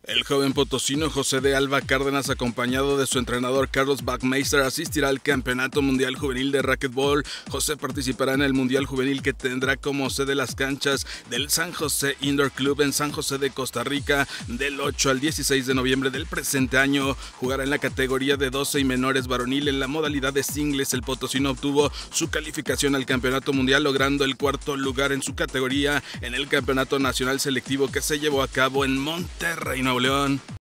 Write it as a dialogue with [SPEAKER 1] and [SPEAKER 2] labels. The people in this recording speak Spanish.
[SPEAKER 1] El joven potosino José de Alba Cárdenas, acompañado de su entrenador Carlos Backmeister, asistirá al Campeonato Mundial Juvenil de Racquetball. José participará en el Mundial Juvenil, que tendrá como sede las canchas del San José Indoor Club en San José de Costa Rica del 8 al 16 de noviembre del presente año. Jugará en la categoría de 12 y menores varonil. En la modalidad de singles, el potosino obtuvo su calificación al Campeonato Mundial, logrando el cuarto lugar en su categoría en el Campeonato Nacional Selectivo que se llevó a cabo en Monterrey, Nuevo León.